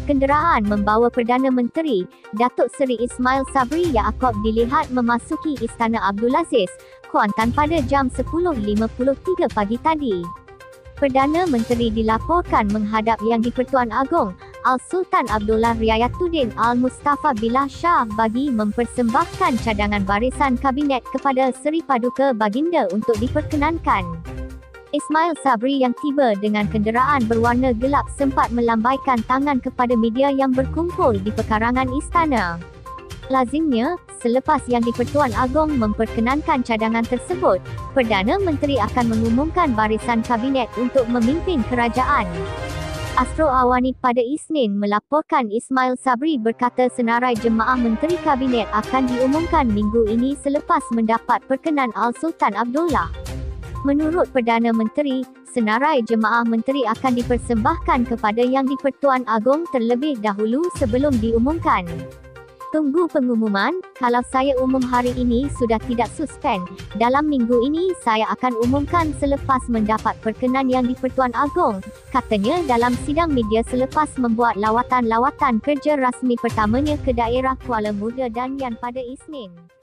Kenderaan membawa Perdana Menteri Datuk Seri Ismail Sabri Yaakob dilihat memasuki Istana Abdulaziz, Kuantan pada jam 10.53 pagi tadi. Perdana Menteri dilaporkan menghadap Yang di-Pertuan Agong Al-Sultan Abdullah Riayatuddin Al-Mustafa Billah Shah bagi mempersembahkan cadangan barisan kabinet kepada Seri Paduka Baginda untuk diperkenankan. Ismail Sabri yang tiba dengan kenderaan berwarna gelap sempat melambaikan tangan kepada media yang berkumpul di pekarangan istana. Lazimnya, selepas Yang di-Pertuan Agong memperkenankan cadangan tersebut, Perdana Menteri akan mengumumkan barisan kabinet untuk memimpin kerajaan. Astro Awani pada Isnin melaporkan Ismail Sabri berkata senarai jemaah menteri kabinet akan diumumkan minggu ini selepas mendapat perkenan Al-Sultan Abdullah. Menurut Perdana Menteri, senarai jemaah menteri akan dipersembahkan kepada Yang di-Pertuan Agong terlebih dahulu sebelum diumumkan. Tunggu pengumuman, kalau saya umum hari ini sudah tidak suspend. Dalam minggu ini saya akan umumkan selepas mendapat perkenan Yang di-Pertuan Agong, katanya dalam sidang media selepas membuat lawatan-lawatan kerja rasmi pertamanya ke daerah Kuala Muda dan Yan pada Isnin.